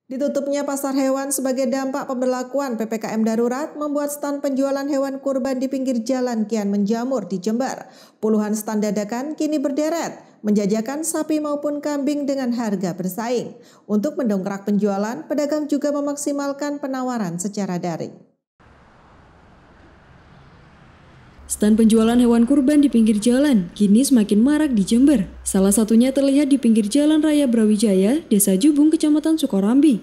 Ditutupnya pasar hewan sebagai dampak pemberlakuan PPKM darurat membuat stan penjualan hewan kurban di pinggir jalan kian menjamur di Jember. Puluhan stan dadakan kini berderet, menjajakan sapi maupun kambing dengan harga bersaing. Untuk mendongkrak penjualan, pedagang juga memaksimalkan penawaran secara daring. Stan penjualan hewan kurban di pinggir jalan kini semakin marak di Jember. Salah satunya terlihat di pinggir Jalan Raya Brawijaya, Desa Jubung, Kecamatan Sukorambi.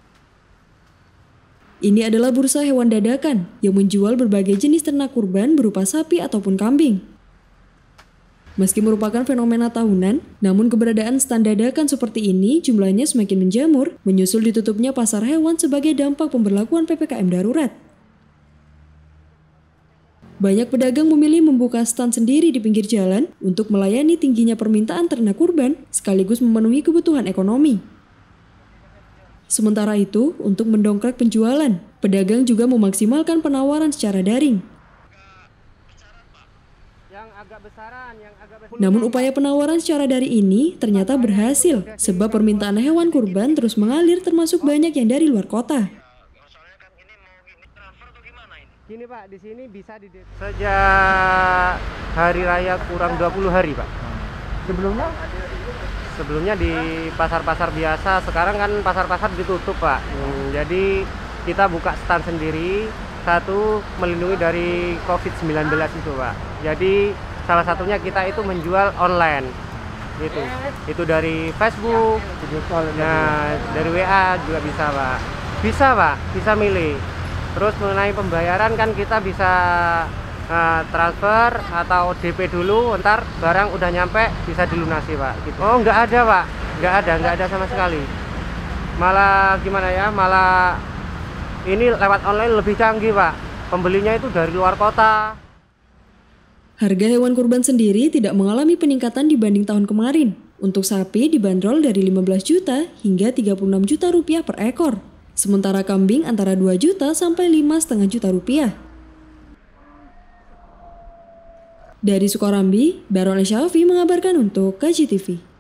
Ini adalah bursa hewan dadakan yang menjual berbagai jenis ternak kurban berupa sapi ataupun kambing. Meski merupakan fenomena tahunan, namun keberadaan stan dadakan seperti ini jumlahnya semakin menjamur, menyusul ditutupnya pasar hewan sebagai dampak pemberlakuan PPKM darurat. Banyak pedagang memilih membuka stan sendiri di pinggir jalan untuk melayani tingginya permintaan ternak kurban sekaligus memenuhi kebutuhan ekonomi. Sementara itu, untuk mendongkrak penjualan, pedagang juga memaksimalkan penawaran secara daring. Namun upaya penawaran secara daring ini ternyata berhasil sebab permintaan hewan kurban terus mengalir termasuk banyak yang dari luar kota. Gini Pak, di sini bisa sejak hari raya kurang 20 hari Pak. Sebelumnya di pasar-pasar biasa, sekarang kan pasar-pasar ditutup Pak. Jadi kita buka stand sendiri, satu melindungi dari COVID-19 itu Pak. Jadi salah satunya kita itu menjual online. Itu dari Facebook, nah dari WA juga bisa Pak. Bisa milih. Terus mengenai pembayaran kan kita bisa transfer atau DP dulu, ntar barang udah nyampe bisa dilunasi Pak. Gitu. Oh nggak ada Pak, nggak ada sama sekali. Malah gimana ya, malah ini lewat online lebih canggih Pak. Pembelinya itu dari luar kota. Harga hewan kurban sendiri tidak mengalami peningkatan dibanding tahun kemarin. Untuk sapi dibanderol dari 15 juta hingga 36 juta rupiah per ekor. Sementara kambing antara 2 juta sampai 5,5 juta rupiah. Dari Sukorambi, Baron Syafi mengabarkan untuk KJTV.